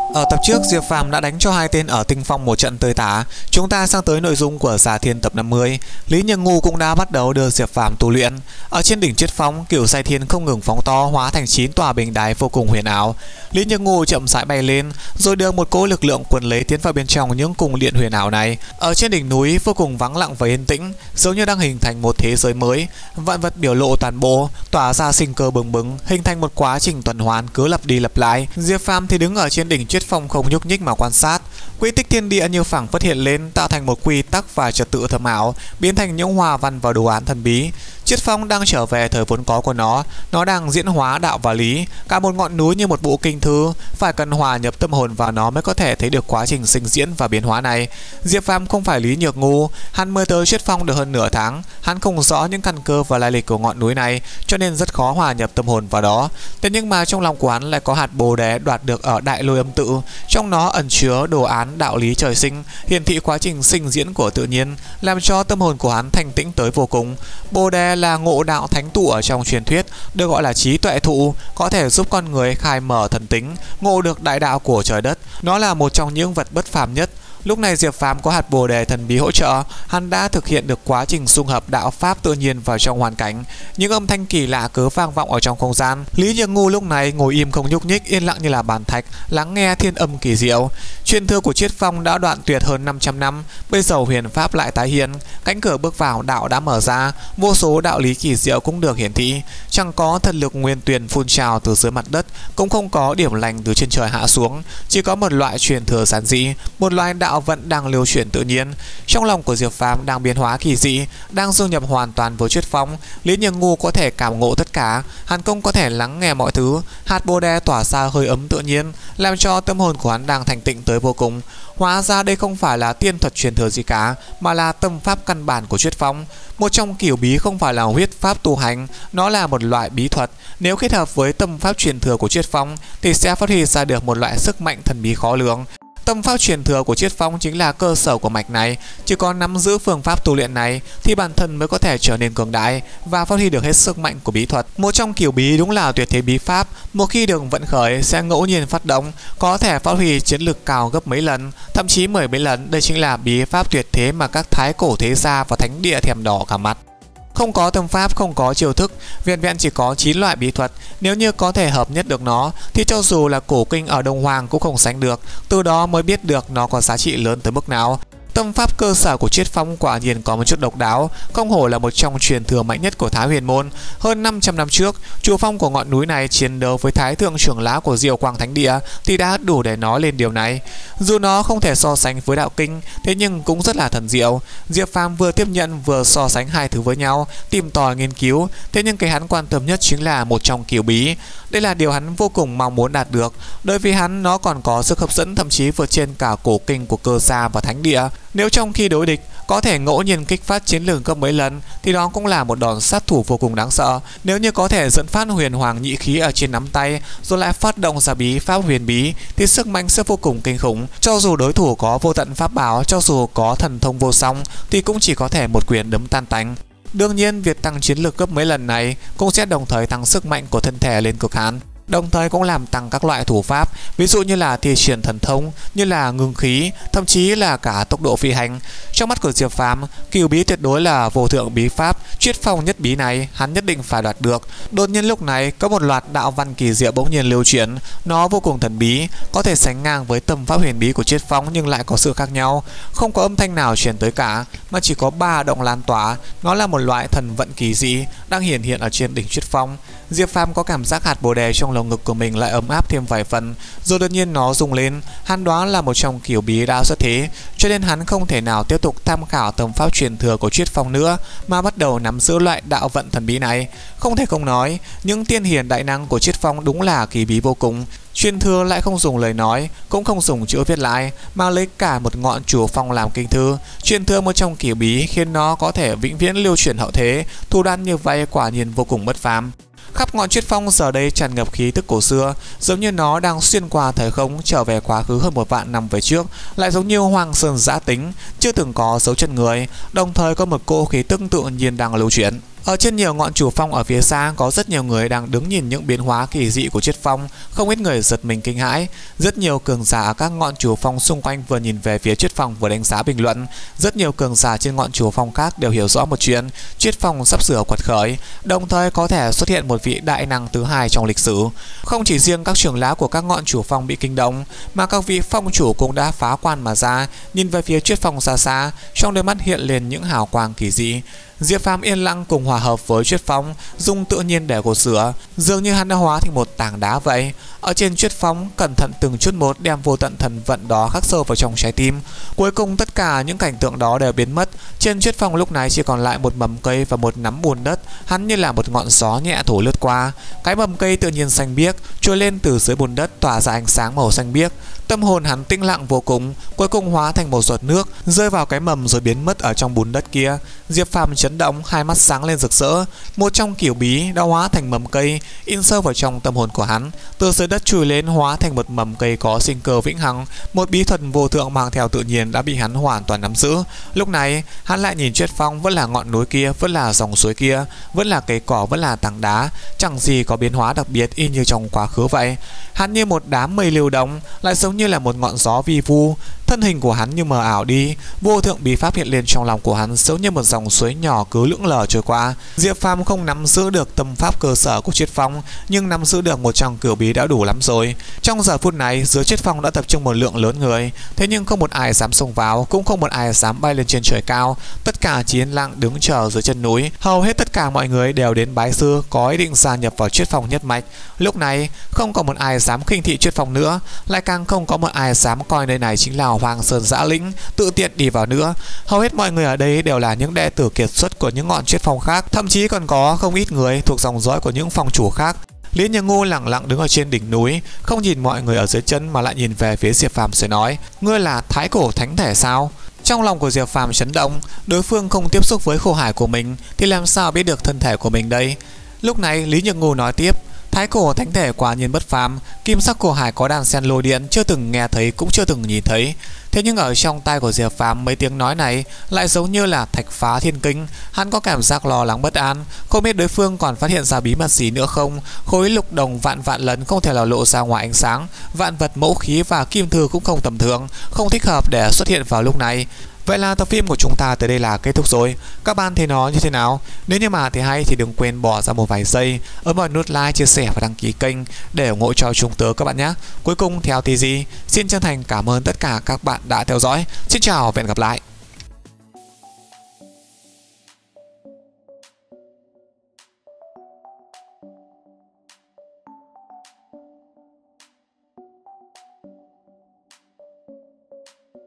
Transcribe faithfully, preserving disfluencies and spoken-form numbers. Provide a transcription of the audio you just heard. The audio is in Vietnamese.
Ở tập trước, Diệp Phàm đã đánh cho hai tên ở Tinh Phong một trận tơi tả. Chúng ta sang tới nội dung của Giả Thiên tập năm mươi. Lý Nhược Ngu cũng đã bắt đầu đưa Diệp Phàm tu luyện. Ở trên đỉnh Triết Phong, Cửu Sai Thiên không ngừng phóng to, hóa thành chín tòa bình đài vô cùng huyền ảo. Lý Nhược Ngu chậm rãi bay lên, rồi đưa một cỗ lực lượng quần lấy tiến vào bên trong những cung điện huyền ảo này. Ở trên đỉnh núi vô cùng vắng lặng và yên tĩnh, giống như đang hình thành một thế giới mới. Vạn vật biểu lộ toàn bộ, tỏa ra sinh cơ bừng bừng, hình thành một quá trình tuần hoàn cứ lặp đi lặp lại. Diệp Phàm thì đứng ở trên đỉnh Triết Phong không nhúc nhích mà quan sát. Quy tích thiên địa như phẳng phất hiện lên, tạo thành một quy tắc và trật tự thâm ảo, biến thành những hoa văn và đồ án thần bí. Triết Phong đang trở về thời vốn có của nó, nó đang diễn hóa đạo và lý, cả một ngọn núi như một bộ kinh thư, phải cần hòa nhập tâm hồn vào nó mới có thể thấy được quá trình sinh diễn và biến hóa này. Diệp Phàm không phải Lý Nhược Ngu, hắn mới tới Triết Phong được hơn nửa tháng, hắn không rõ những căn cơ và lai lịch của ngọn núi này, cho nên rất khó hòa nhập tâm hồn vào đó. Thế nhưng mà trong lòng của hắn lại có hạt bồ đề đoạt được ở Đại Lôi Âm Tự, trong nó ẩn chứa đồ án đạo lý trời sinh, hiển thị quá trình sinh diễn của tự nhiên, làm cho tâm hồn của hắn thanh tĩnh tới vô cùng. Bồ đề là ngộ đạo thánh tụ ở trong truyền thuyết, được gọi là trí tuệ thụ, có thể giúp con người khai mở thần tính, ngộ được đại đạo của trời đất. Nó là một trong những vật bất phàm nhất. Lúc này Diệp Phàm có hạt bồ đề thần bí hỗ trợ, hắn đã thực hiện được quá trình xung hợp đạo pháp tự nhiên vào trong hoàn cảnh. Những âm thanh kỳ lạ cứ vang vọng ở trong không gian. Lý Nhược Ngu lúc này ngồi im không nhúc nhích, yên lặng như là bàn thạch, lắng nghe thiên âm kỳ diệu. Truyền thừa của Triết Phong đã đoạn tuyệt hơn năm trăm năm, bây giờ huyền pháp lại tái hiện, cánh cửa bước vào đạo đã mở ra, vô số đạo lý kỳ diệu cũng được hiển thị. Chẳng có thần lực nguyên tuyền phun trào từ dưới mặt đất, cũng không có điểm lành từ trên trời hạ xuống, chỉ có một loại truyền thừa giản dị, một loại đạo vẫn đang lưu chuyển tự nhiên. Trong lòng của Diệp Phàm đang biến hóa kỳ dị, đang dung nhập hoàn toàn với Triết Phong. Lý Nhược Ngu có thể cảm ngộ tất cả, hắn cũng có thể lắng nghe mọi thứ. Hạt bồ đề tỏa ra hơi ấm tự nhiên, làm cho tâm hồn của hắn đang thành tịnh tới vô cùng. Hóa ra đây không phải là tiên thuật truyền thừa gì cả, mà là tâm pháp căn bản của Triết Phong. Một trong kiểu bí không phải là huyết pháp tu hành, nó là một loại bí thuật. Nếu kết hợp với tâm pháp truyền thừa của Triết Phong thì sẽ phát huy ra được một loại sức mạnh thần bí khó lường. Tâm pháp truyền thừa của Triết Phong chính là cơ sở của mạch này, chỉ có nắm giữ phương pháp tu luyện này thì bản thân mới có thể trở nên cường đại và phát huy được hết sức mạnh của bí thuật. Một trong kiểu bí đúng là tuyệt thế bí pháp, một khi được vận khởi sẽ ngẫu nhiên phát động, có thể phát huy chiến lực cao gấp mấy lần, thậm chí mười mấy lần. Đây chính là bí pháp tuyệt thế mà các thái cổ thế gia và thánh địa thèm đỏ cả mặt. Không có tâm pháp, không có chiêu thức, vẹn vẹn chỉ có chín loại bí thuật. Nếu như có thể hợp nhất được nó thì cho dù là cổ kinh ở Đông Hoàng cũng không sánh được. Từ đó mới biết được nó có giá trị lớn tới mức nào. Tâm pháp cơ sở của Triết Phong quả nhiên có một chút độc đáo, không hổ là một trong truyền thừa mạnh nhất của Thái Huyền Môn. Hơn năm trăm năm trước, chủ phong của ngọn núi này chiến đấu với Thái thượng trưởng lão của Diệu Quang Thánh Địa thì đã đủ để nói lên điều này. Dù nó không thể so sánh với đạo kinh, thế nhưng cũng rất là thần diệu. Diệp Phàm vừa tiếp nhận vừa so sánh hai thứ với nhau, tìm tòi nghiên cứu. Thế nhưng cái hắn quan tâm nhất chính là một trong kiểu bí. Đây là điều hắn vô cùng mong muốn đạt được, đối với hắn nó còn có sức hấp dẫn thậm chí vượt trên cả cổ kinh của Cơ Gia và Thánh Địa. Nếu trong khi đối địch có thể ngẫu nhiên kích phát chiến lược gấp mấy lần thì đó cũng là một đòn sát thủ vô cùng đáng sợ. Nếu như có thể dẫn phát huyền hoàng nhị khí ở trên nắm tay rồi lại phát động ra bí pháp huyền bí thì sức mạnh sẽ vô cùng kinh khủng. Cho dù đối thủ có vô tận pháp bảo, cho dù có thần thông vô song thì cũng chỉ có thể một quyền đấm tan tành. Đương nhiên việc tăng chiến lược gấp mấy lần này cũng sẽ đồng thời tăng sức mạnh của thân thể lên cực hạn, đồng thời cũng làm tăng các loại thủ pháp, ví dụ như là thi triển thần thông, như là ngưng khí, thậm chí là cả tốc độ phi hành. Trong mắt của Diệp Phàm, cửu bí tuyệt đối là vô thượng bí pháp, Triết Phong nhất bí này hắn nhất định phải đoạt được. Đột nhiên lúc này có một loạt đạo văn kỳ diệu bỗng nhiên lưu chuyển, nó vô cùng thần bí, có thể sánh ngang với tâm pháp huyền bí của Triết Phong nhưng lại có sự khác nhau. Không có âm thanh nào truyền tới cả, mà chỉ có ba động lan tỏa. Nó là một loại thần vận kỳ dị đang hiển hiện ở trên đỉnh Triết Phong. Diệp Phàm có cảm giác hạt bồ đề trong lồng ngực của mình lại ấm áp thêm vài phần, rồi đột nhiên nó rung lên. Hắn đoán là một trong kiểu bí đã xuất thế, cho nên hắn không thể nào tiếp tục tham khảo tâm pháp truyền thừa của Triết Phong nữa, mà bắt đầu nắm giữ loại đạo vận thần bí này. Không thể không nói, những tiên hiền đại năng của Triết Phong đúng là kỳ bí vô cùng. Truyền thừa lại không dùng lời nói, cũng không dùng chữ viết lại, mà lấy cả một ngọn chùa phong làm kinh thư. Truyền thừa một trong kiểu bí khiến nó có thể vĩnh viễn lưu truyền hậu thế. Thủ đoạn như vậy quả nhiên vô cùng bất phàm. Khắp ngọn Triết Phong giờ đây tràn ngập khí tức cổ xưa, giống như nó đang xuyên qua thời không trở về quá khứ hơn một vạn năm về trước, lại giống như hoang sơn giã tính, chưa từng có dấu chân người, đồng thời có một cô khí tức tự nhiên đang lưu chuyển. Ở trên nhiều ngọn chủ phong ở phía xa có rất nhiều người đang đứng nhìn những biến hóa kỳ dị của chiết phong, không ít người giật mình kinh hãi. Rất nhiều cường giả ở các ngọn chủ phong xung quanh vừa nhìn về phía chiết phong vừa đánh giá bình luận. Rất nhiều cường giả trên ngọn chủ phong khác đều hiểu rõ một chuyện, chiết phong sắp sửa quật khởi, đồng thời có thể xuất hiện một vị đại năng thứ hai trong lịch sử. Không chỉ riêng các trưởng lão của các ngọn chủ phong bị kinh động, mà các vị phong chủ cũng đã phá quan mà ra, nhìn về phía chiết phong xa xa, trong đôi mắt hiện lên những hào quang kỳ dị. Diệp Phàm yên lặng cùng hòa hợp với chiết phong, dùng tự nhiên để cột sửa, dường như hắn đã hóa thành một tảng đá vậy. Ở trên chiết phong, cẩn thận từng chút một đem vô tận thần vận đó khắc sâu vào trong trái tim. Cuối cùng tất cả những cảnh tượng đó đều biến mất. Trên chiết phong lúc này chỉ còn lại một mầm cây và một nắm bùn đất, hắn như là một ngọn gió nhẹ thổi lướt qua. Cái mầm cây tự nhiên xanh biếc, trồi lên từ dưới bùn đất tỏa ra ánh sáng màu xanh biếc. Tâm hồn hắn tĩnh lặng vô cùng, cuối cùng hóa thành một giọt nước rơi vào cái mầm rồi biến mất ở trong bùn đất kia. Diệp Phàm chấn động, hai mắt sáng lên rực rỡ. Một trong kiểu bí đã hóa thành mầm cây, in sâu vào trong tâm hồn của hắn. Từ dưới đất trồi lên hóa thành một mầm cây có sinh cơ vĩnh hằng, một bí thuật vô thượng mang theo tự nhiên đã bị hắn hoàn toàn nắm giữ. Lúc này hắn lại nhìn chiết phong, vẫn là ngọn núi kia, vẫn là dòng suối kia, vẫn là cây cỏ, vẫn là tảng đá, chẳng gì có biến hóa đặc biệt y như trong quá khứ vậy. Hắn như một đám mây lưu động, lại giống như là một ngọn gió vi vu. Thân hình của hắn như mờ ảo đi, vô thượng bí pháp hiện lên trong lòng của hắn, giống như một dòng suối nhỏ cứ lững lờ trôi qua. Diệp Phàm không nắm giữ được tâm pháp cơ sở của chiết phong, nhưng nắm giữ được một trong cửu bí đã đủ lắm rồi. Trong giờ phút này, dưới chiết phong đã tập trung một lượng lớn người, thế nhưng không một ai dám xông vào, cũng không một ai dám bay lên trên trời cao. Tất cả chỉ yên lặng đứng chờ dưới chân núi. Hầu hết tất cả mọi người đều đến bái sư, có ý định gia nhập vào chiết phong nhất mạch. Lúc này không có một ai dám khinh thị chiết phong nữa, lại càng không có một ai dám coi nơi này chính là Hoàng Sơn Dã Lĩnh, tự tiện đi vào nữa. Hầu hết mọi người ở đây đều là những đệ tử kiệt xuất của những ngọn chiết phong khác, thậm chí còn có không ít người thuộc dòng dõi của những phong chủ khác. Lý Như Ngu lặng lặng đứng ở trên đỉnh núi, không nhìn mọi người ở dưới chân mà lại nhìn về phía Diệp Phàm rồi nói: "Ngươi là Thái Cổ Thánh Thể sao?" Trong lòng của Diệp Phàm chấn động, đối phương không tiếp xúc với khổ hải của mình thì làm sao biết được thân thể của mình đây. Lúc này Lý Như Ngu nói tiếp: "Thái Cổ Thánh Thể quả nhiên bất phàm, kim sắc cổ hải có đàn sen lôi điện, chưa từng nghe thấy cũng chưa từng nhìn thấy." Thế nhưng ở trong tai của Diệp Phàm, mấy tiếng nói này lại giống như là thạch phá thiên kinh. Hắn có cảm giác lo lắng bất an, không biết đối phương còn phát hiện ra bí mật gì nữa không. Khối lục đồng vạn vạn lần không thể nào lộ ra ngoài ánh sáng, vạn vật mẫu khí và kim thư cũng không tầm thường, không thích hợp để xuất hiện vào lúc này. Vậy là tập phim của chúng ta tới đây là kết thúc rồi. Các bạn thấy nó như thế nào? Nếu như mà thấy hay thì đừng quên bỏ ra một vài giây, ấn vào nút like, chia sẻ và đăng ký kênh để ủng hộ cho chúng tớ các bạn nhé. Cuối cùng theo tê giê, xin chân thành cảm ơn tất cả các bạn đã theo dõi. Xin chào và hẹn gặp lại.